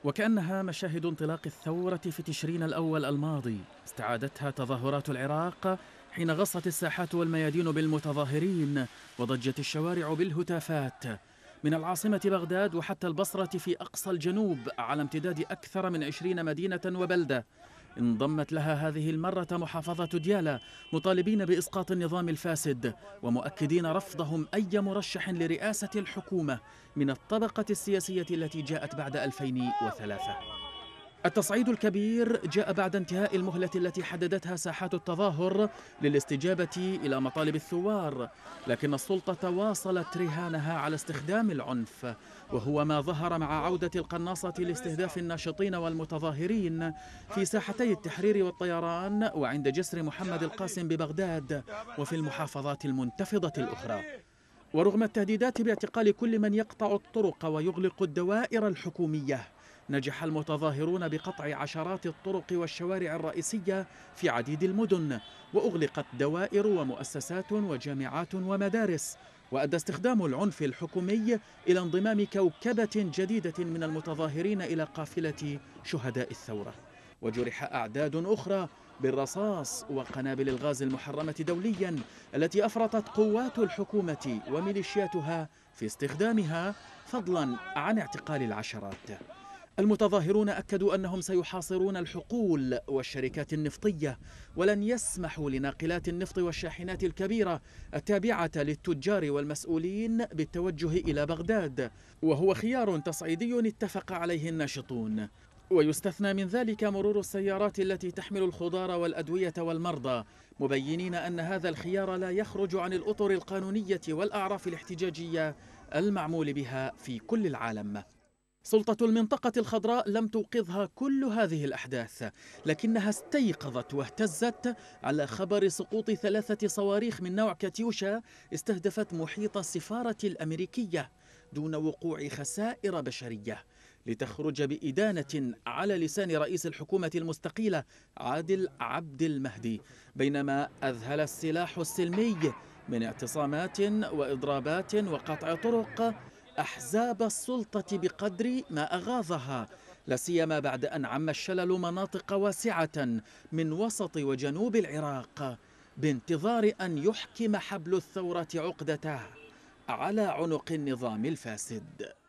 وكأنها مشاهد انطلاق الثورة في تشرين الأول الماضي، استعادتها تظاهرات العراق حين غصت الساحات والميادين بالمتظاهرين وضجت الشوارع بالهتافات. من العاصمة بغداد وحتى البصرة في أقصى الجنوب على امتداد أكثر من 20 مدينة وبلدة، انضمت لها هذه المرة محافظة ديالى مطالبين بإسقاط النظام الفاسد ومؤكدين رفضهم أي مرشح لرئاسة الحكومة من الطبقة السياسية التي جاءت بعد 2003. التصعيد الكبير جاء بعد انتهاء المهلة التي حددتها ساحات التظاهر للاستجابة إلى مطالب الثوار، لكن السلطة واصلت رهانها على استخدام العنف، وهو ما ظهر مع عودة القناصة لاستهداف الناشطين والمتظاهرين في ساحتي التحرير والطيران وعند جسر محمد القاسم ببغداد وفي المحافظات المنتفضة الأخرى. ورغم التهديدات باعتقال كل من يقطع الطرق ويغلق الدوائر الحكومية، نجح المتظاهرون بقطع عشرات الطرق والشوارع الرئيسية في عديد المدن، وأغلقت دوائر ومؤسسات وجامعات ومدارس، وأدى استخدام العنف الحكومي إلى انضمام كوكبة جديدة من المتظاهرين إلى قافلة شهداء الثورة. وجرح أعداد أخرى بالرصاص وقنابل الغاز المحرمة دوليا التي أفرطت قوات الحكومة وميليشياتها في استخدامها، فضلا عن اعتقال العشرات. المتظاهرون أكدوا أنهم سيحاصرون الحقول والشركات النفطية، ولن يسمحوا لناقلات النفط والشاحنات الكبيرة التابعة للتجار والمسؤولين بالتوجه إلى بغداد، وهو خيار تصعيدي اتفق عليه الناشطون. ويستثنى من ذلك مرور السيارات التي تحمل الخضار والأدوية والمرضى، مبينين أن هذا الخيار لا يخرج عن الأطر القانونية والأعراف الاحتجاجية المعمول بها في كل العالم. سلطة المنطقة الخضراء لم توقظها كل هذه الأحداث، لكنها استيقظت واهتزت على خبر سقوط 3 صواريخ من نوع كاتيوشا استهدفت محيط السفارة الأمريكية دون وقوع خسائر بشرية، لتخرج بإدانة على لسان رئيس الحكومة المستقيلة عادل عبد المهدي، بينما أذهل السلاح السلمي من اعتصامات وإضرابات وقطع طرق أحزاب السلطة بقدر ما أغاظها، لا سيما بعد أن عم الشلل مناطق واسعة من وسط وجنوب العراق بانتظار أن يحكم حبل الثورة عقدته على عنق النظام الفاسد.